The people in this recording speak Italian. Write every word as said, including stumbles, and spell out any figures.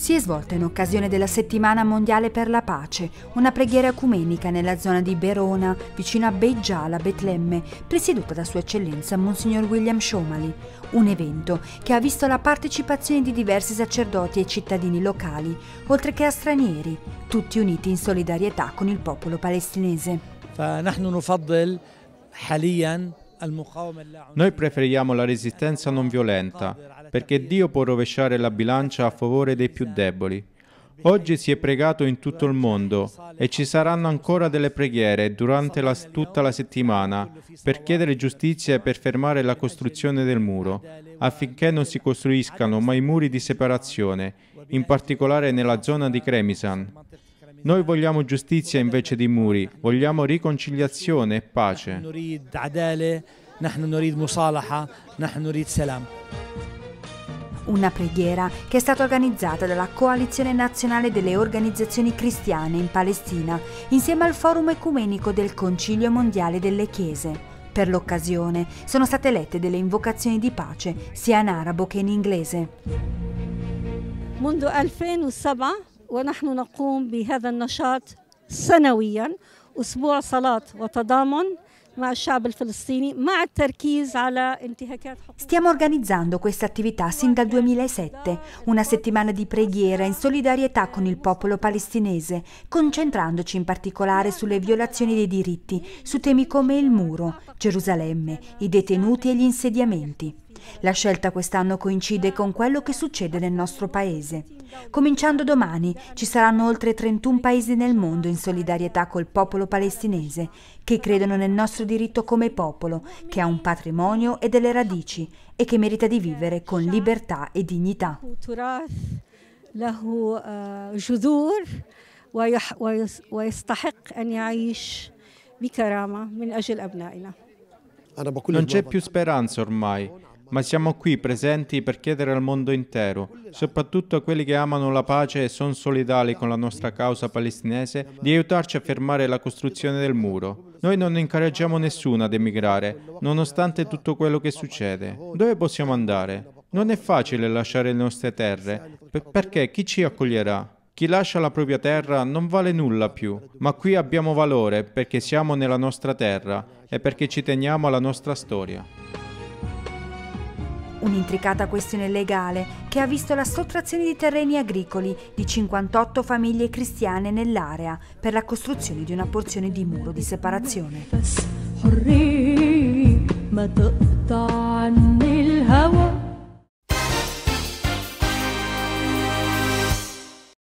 Si è svolta in occasione della Settimana Mondiale per la Pace, una preghiera ecumenica nella zona di Berona, vicino a Beit Jala, Betlemme, presieduta da Sua Eccellenza Monsignor William Shomali. Un evento che ha visto la partecipazione di diversi sacerdoti e cittadini locali, oltre che a stranieri, tutti uniti in solidarietà con il popolo palestinese. Noi preferiamo la resistenza non violenta, perché Dio può rovesciare la bilancia a favore dei più deboli. Oggi si è pregato in tutto il mondo e ci saranno ancora delle preghiere durante la, tutta la settimana per chiedere giustizia e per fermare la costruzione del muro, affinché non si costruiscano mai muri di separazione, in particolare nella zona di Cremisan. Noi vogliamo giustizia invece di muri, vogliamo riconciliazione e pace. Una preghiera che è stata organizzata dalla Coalizione Nazionale delle Organizzazioni Cristiane in Palestina, insieme al Forum Ecumenico del Concilio Mondiale delle Chiese. Per l'occasione sono state lette delle invocazioni di pace sia in arabo che in inglese. منذ ألفين وسبعة ونحن نقوم بهذا النشاط سنويا أسبوع صلاة وتضامن مع الشعب الفلسطيني مع التركيز على انتهاكات حقوق. Stiamo organizzando questa attività sin dal duemilasette, una settimana di preghiera in solidarietà con il popolo palestinese, concentrandoci in particolare sulle violazioni dei diritti, su temi come il muro, Gerusalemme, i detenuti e gli insediamenti. La scelta quest'anno coincide con quello che succede nel nostro paese. Cominciando domani ci saranno oltre trentuno paesi nel mondo in solidarietà col popolo palestinese, che credono nel nostro diritto come popolo, che ha un patrimonio e delle radici e che merita di vivere con libertà e dignità. Non c'è più speranza ormai, ma siamo qui presenti per chiedere al mondo intero, soprattutto a quelli che amano la pace e sono solidali con la nostra causa palestinese, di aiutarci a fermare la costruzione del muro. Noi non incoraggiamo nessuno ad emigrare, nonostante tutto quello che succede. Dove possiamo andare? Non è facile lasciare le nostre terre, perché chi ci accoglierà? Chi lascia la propria terra non vale nulla più, ma qui abbiamo valore perché siamo nella nostra terra e perché ci teniamo alla nostra storia. Un'intricata questione legale che ha visto la sottrazione di terreni agricoli di cinquantotto famiglie cristiane nell'area per la costruzione di una porzione di muro di separazione.